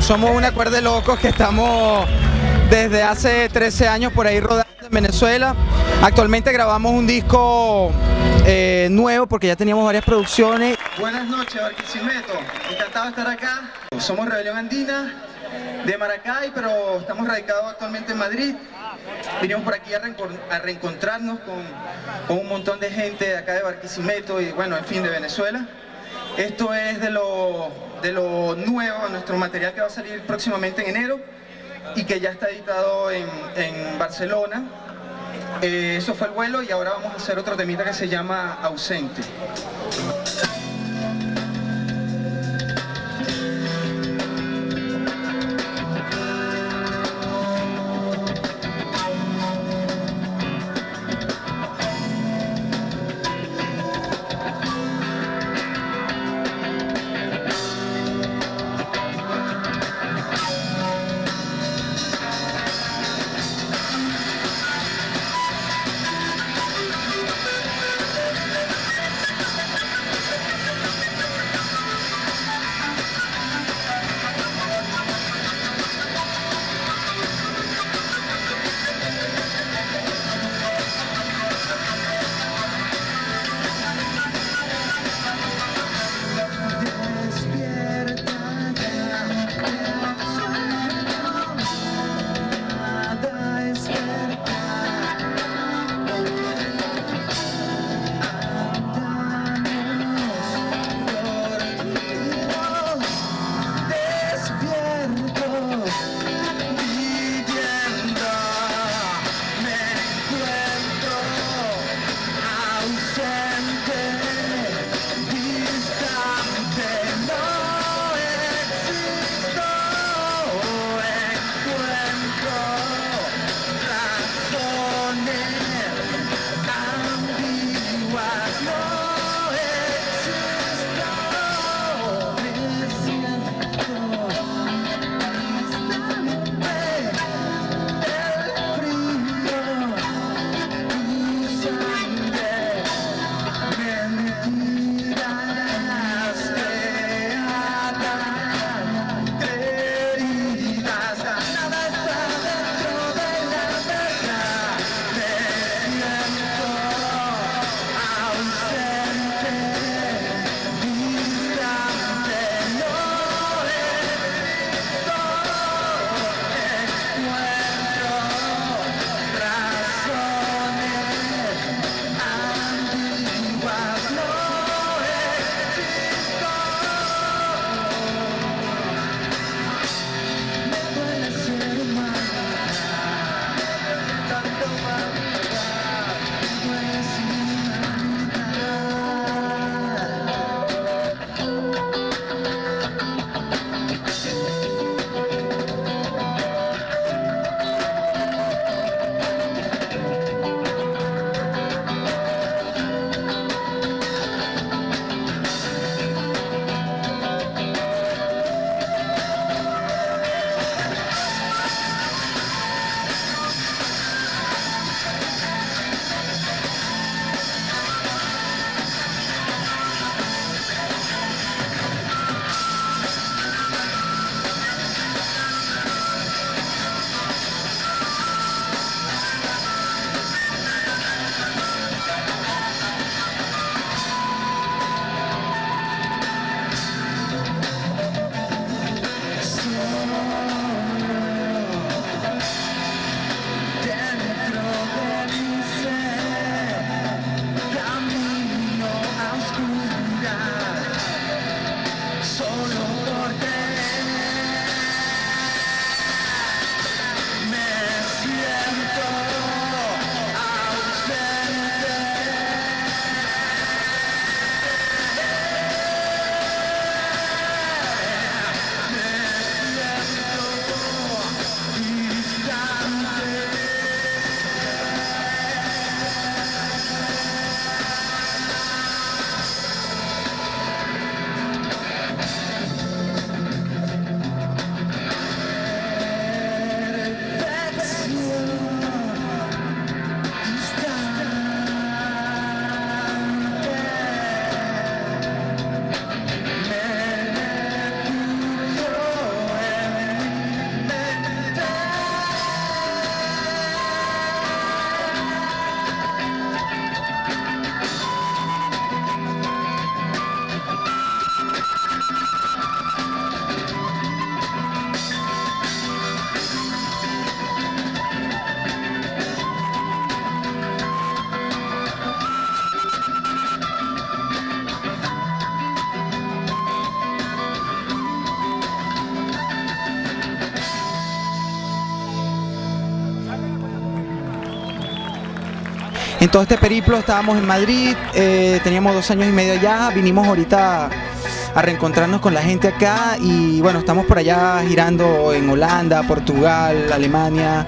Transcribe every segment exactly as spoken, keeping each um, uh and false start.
somos una cuerda de locos que estamos desde hace trece años por ahí rodando en Venezuela. Actualmente grabamos un disco eh, nuevo porque ya teníamos varias producciones. Buenas noches, Barquisimeto. Encantado de estar acá. Somos Rebelión Andina de Maracay, pero estamos radicados actualmente en Madrid. Vinimos por aquí a, a reencontrarnos con, con un montón de gente de acá de Barquisimeto y bueno, en fin, de Venezuela. Esto es de lo, de lo nuevo, nuestro material que va a salir próximamente en enero y que ya está editado en, en Barcelona. Eh, eso fue el vuelo y ahora vamos a hacer otro temita que se llama Ausente. en todo este periplo estábamos en Madrid, eh, teníamos dos años y medio allá, vinimos ahorita a reencontrarnos con la gente acá y bueno, estamos por allá girando en Holanda, Portugal, Alemania.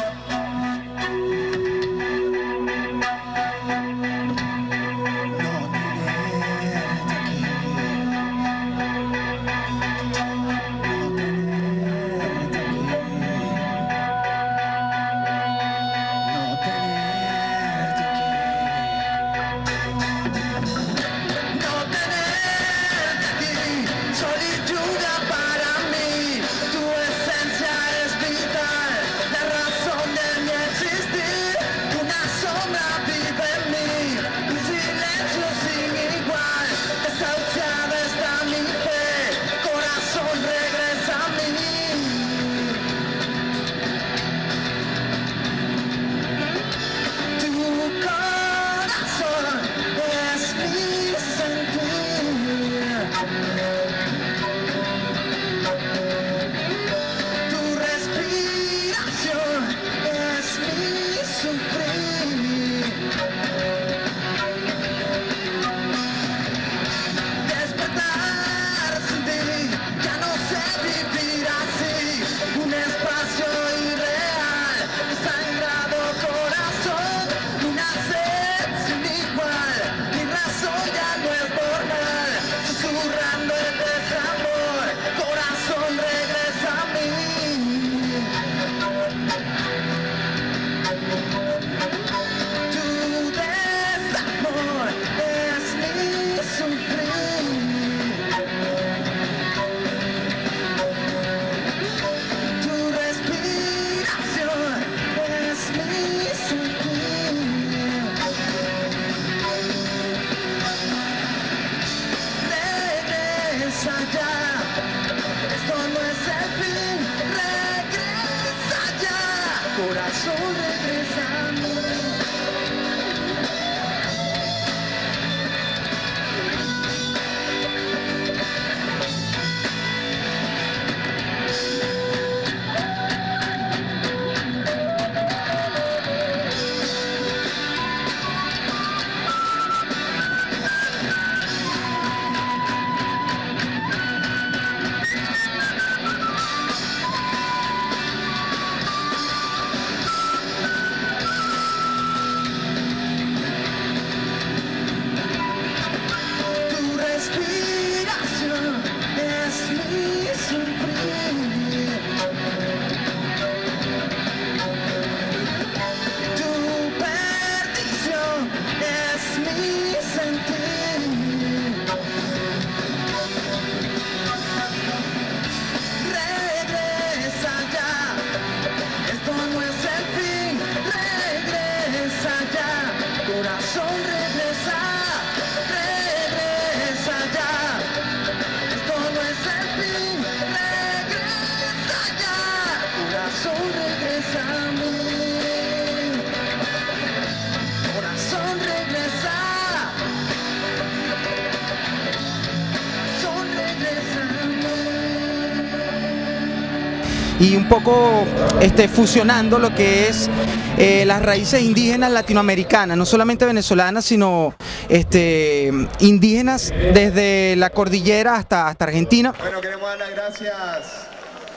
Y un poco este, fusionando lo que es eh, las raíces indígenas latinoamericanas, no solamente venezolanas, sino este, indígenas desde la cordillera hasta, hasta Argentina. Bueno, queremos dar las gracias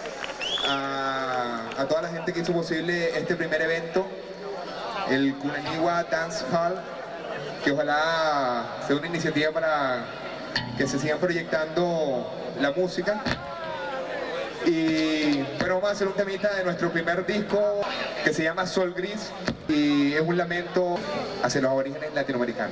a, a toda la gente que hizo posible este primer evento, el Cunaniwa Dance Hall, que ojalá sea una iniciativa para que se sigan proyectando la música. Y bueno, vamos a hacer un temita de nuestro primer disco que se llama Sol Gris y es un lamento hacia los aborígenes latinoamericanos.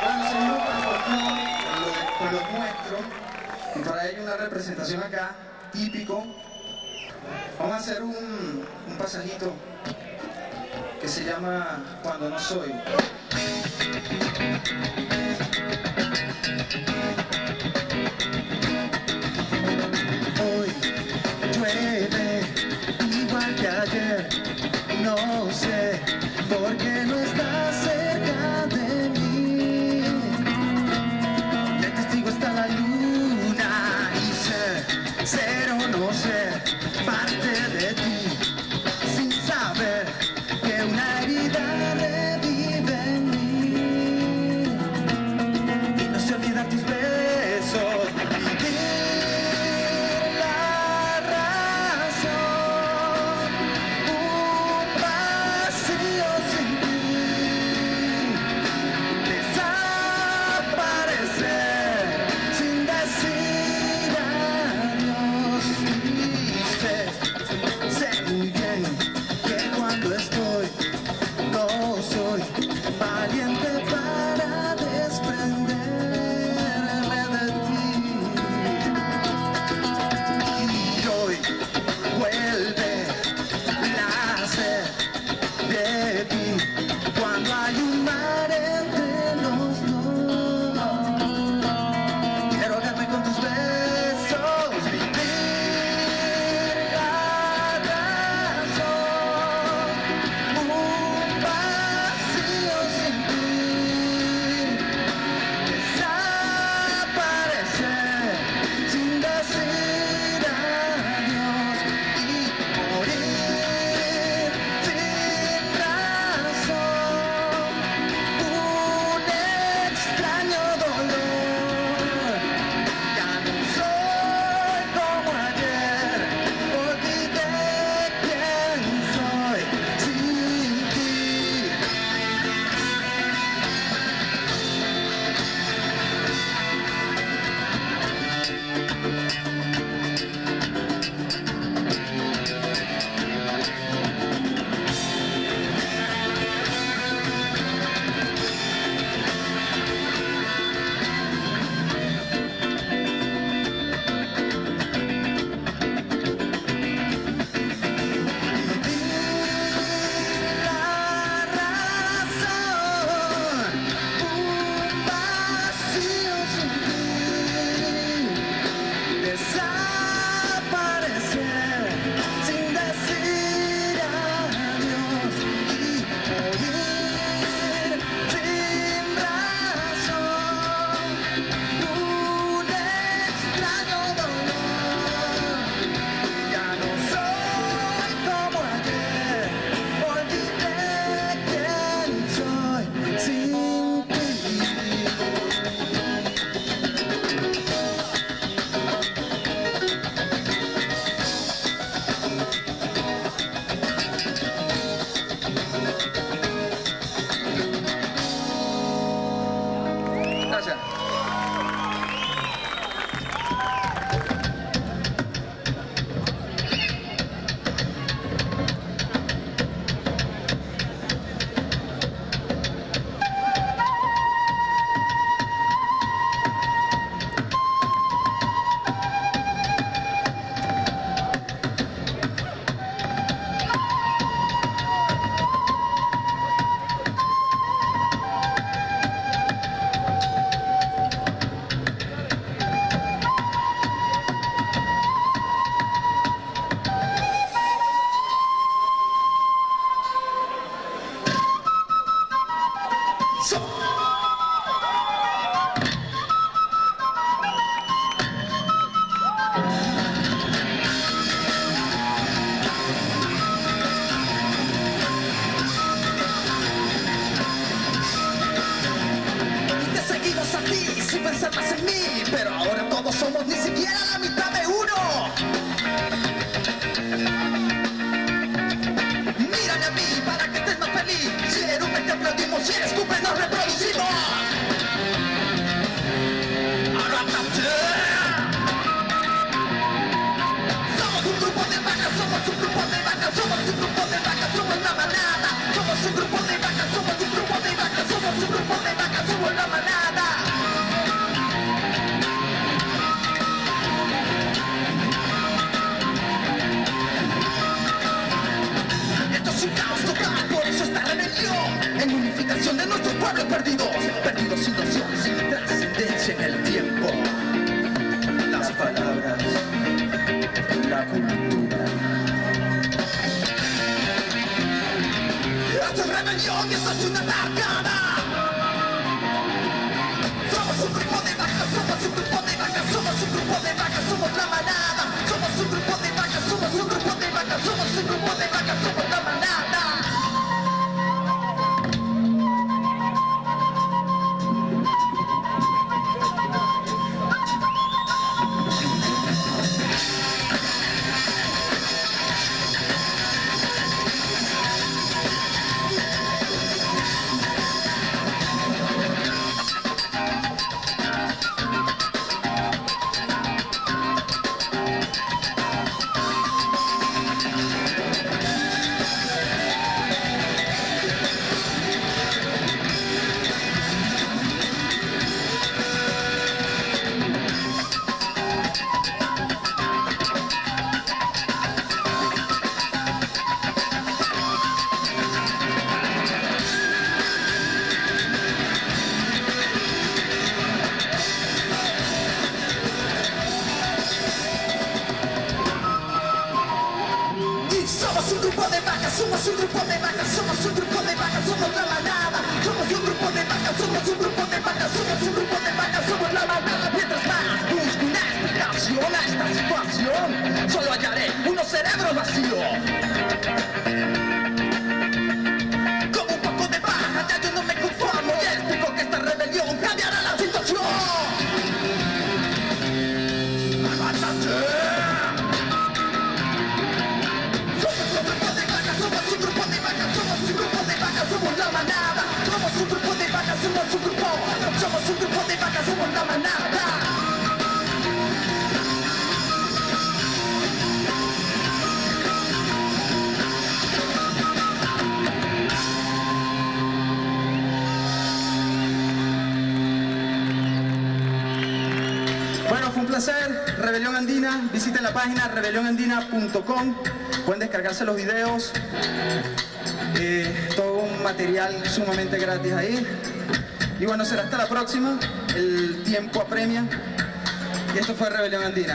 Bueno, seguimos con el folclore, con lo, con lo nuestro, y para ello una representación acá, típico. Vamos a hacer un, un pasajito que se llama Cuando no soy. Hoy llueve igual que ayer, no sé por qué no estás cerca de mí. De testigo está la luna y sé, ser o no ser parte de ti, sin saber que una herida revive en mí. Y no se olvidan tus besos, vivir la razón, un vacío sin ti, desaparecer sin decir adiós. Y sé, sé muy bien que cuando estoy no soy valiente para desprenderme de ti. Y hoy vuelve la sed de ti cuando hay un mar entre los dos. Quiero ahogarme con tus besos, vivir la razón, un vacío sin ti, desaparecer sin decir adiós y morir sin razón, un extraño dolor. Ya no soy como ayer, olvidé quién soy sin ti. La razón, un vacío sin ti, desaparecer sin decir adiós y morir sin razón, un extraño dolor. Ya no soy como ayer, olvidé quién soy sin ti. Gracias. Y te seguimos a ti sin pensar más en mí, pero ahora todos somos ni siquiera la mitad de uno. Mírame a mí para que estés más feliz. Si erupe te aplaudimos, si escupe nos reproducimos. Somos un grupo de vacas, somos un grupo de vacas, somos un grupo de vacas, somos la manada. Somos un grupo de vacas, somos un grupo de vacas, somos un grupo de vacas, somos la manada. situación sin trascendencia en el tiempo. Las palabras, la cultura. Esto es rebelión y esto es una tacada. Somos un grupo de vacas, somos un grupo de vacas, somos un grupo de vacas, somos la manada. Somos un grupo de vacas, somos un grupo de vacas, somos un grupo de vacas, somos la manada. Somos un grupo de vacas, somos un grupo de vacas, somos un grupo de vacas, somos la manada. Somos un grupo de vacas, somos un grupo de vacas, somos un grupo de vacas, somos la manada. Mientras más busco una explicación a esta situación, solo hallaré unos cerebros vacíos. Como un poco de paja, ya yo no me conformo y explico que esta rebelión cambiará la situación. ¡Agáchate! Somos la manada, somos un grupo de vacas, somos un grupo, somos un grupo de vacas, somos la manada. Bueno, fue un placer, Rebelión Andina, visiten la página rebelión andina punto com, pueden descargarse los videos. Eh, todo un material sumamente gratis ahí. Y bueno, será hasta la próxima. El tiempo apremia. Y esto fue Rebelión Andina.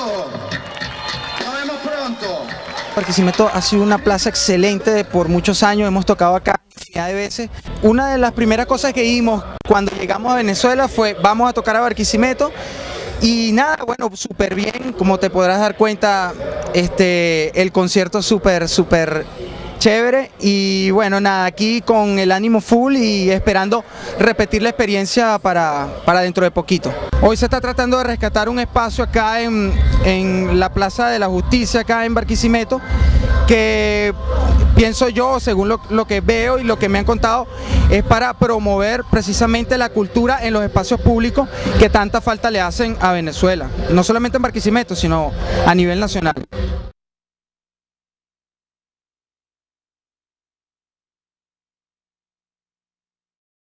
todos. Nos vemos pronto. Barquisimeto ha sido una plaza excelente por muchos años, hemos tocado acá infinidad de veces. Una de las primeras cosas que vimos cuando llegamos a Venezuela fue vamos a tocar a Barquisimeto y nada, bueno, súper bien, como te podrás dar cuenta, este, el concierto súper, súper chévere y bueno, nada, aquí con el ánimo full y esperando repetir la experiencia para, para dentro de poquito. Hoy se está tratando de rescatar un espacio acá en, en la Plaza de la Justicia, acá en Barquisimeto, que pienso yo, según lo, lo que veo y lo que me han contado, es para promover precisamente la cultura en los espacios públicos que tanta falta le hacen a Venezuela, no solamente en Barquisimeto, sino a nivel nacional.